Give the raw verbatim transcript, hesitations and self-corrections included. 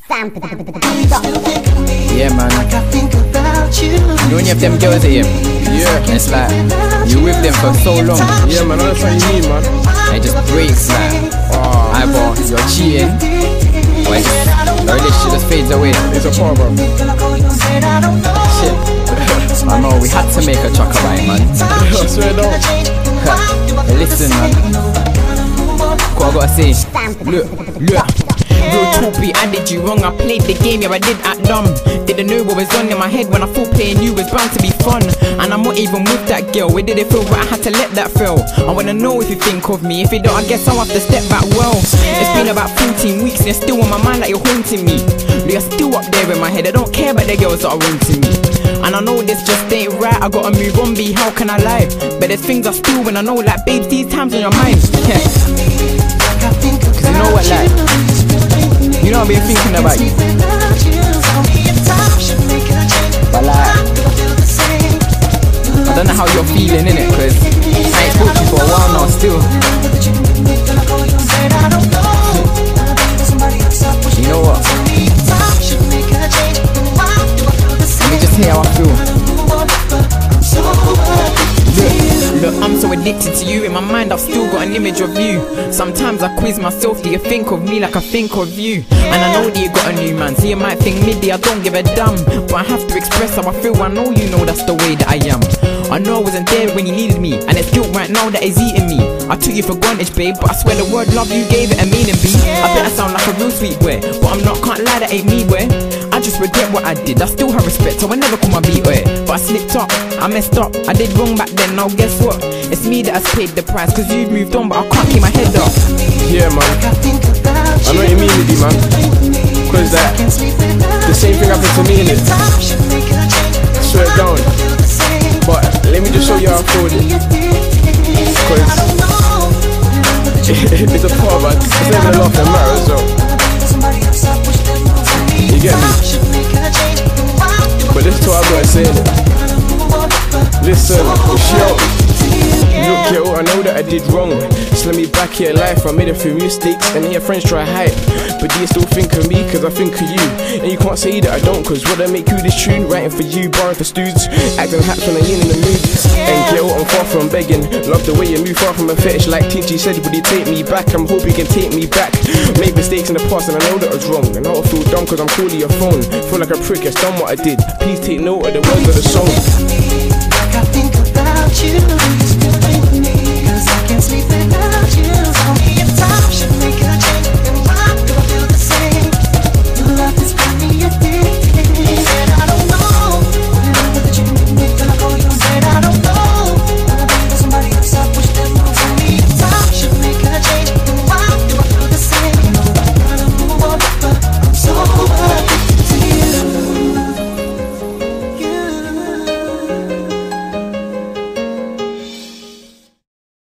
Yeah, man. You know when you have them girls at you? Yeah. And it's like, you with them for so long. Yeah, man, that's what you need, man. And it just breaks, like, oh, either you're cheating, or it's just, the relationship just fades away. It's a part, bro. Shit. I know, we had to make a track about it, man. I swear down. Hey, listen, man. What I gotta say? Look, look. Real talk, I did you wrong. I played the game, yeah, I did act dumb. Didn't know what was on in my head when I thought playing you was bound to be fun. And I'm not even with that girl. Where did it feel? But I had to let that feel. I wanna know if you think of me. If you don't, I guess I'll have to step back well. It's been about fourteen weeks and you're still on my mind like you're haunting me. You're still up there in my head. I don't care about the girls that are wanting me. And I know this just ain't right. I gotta move on, B, how can I lie? But there's things I still when I know, like, babes, these times on your mind. Yeah. Cause you know what, like, you know I've been thinking about you. But like, I don't know how you're feeling, innit? Cause I ain't spoke to you for a while now still. You know what? Let me just hear how I feel. Look, look, I'm so addicted to you. In my mind I've still got an image of you. Sometimes I quiz myself, do you think of me like I think of you? And I know that you got a new man, so you might think midday I don't give a damn. But I have to express how I feel, I know you know that's the way that I am. I know I wasn't there when you needed me, and it's guilt right now that is eating me. I took you for granted, babe, but I swear the word love you gave it a meaning, B. I bet I sound like a real sweet boy, but I'm not, can't lie, that ain't me, boy. I just regret what I did, I still have respect, so I never call my beat, boy. But I slipped up, I messed up, I did wrong back then, now guess what? It's me that has paid the price, cause you've moved on, but I can't keep my head up. Yeah, man, I know what you mean with you, man. Cause that, the same thing happened to me, innit? Swear down. But let me just show you how I feel it. Cause it's a part, man. It's not even a lot that matters, so you get me? But this is what I gotta say, innit? Listen, yo. Look, yo, I know that I did wrong. Just let me back here life. I made a few mistakes and your friends try to hide. But do you still think of me? Cause I think of you. And you can't say that I don't, cause would I make you this tune? Writing for you, barring for studes, acting haps when I ain't in the mood. And yo, I'm far from begging. Love the way you move, far from a fetish. Like T G said, would you take me back? I'm hoping you can take me back. Made mistakes in the past and I know that I was wrong. And now I feel dumb cause I'm calling your phone. Feel like a prick, it's done what I did. Please take note of the words of the song. I think about you.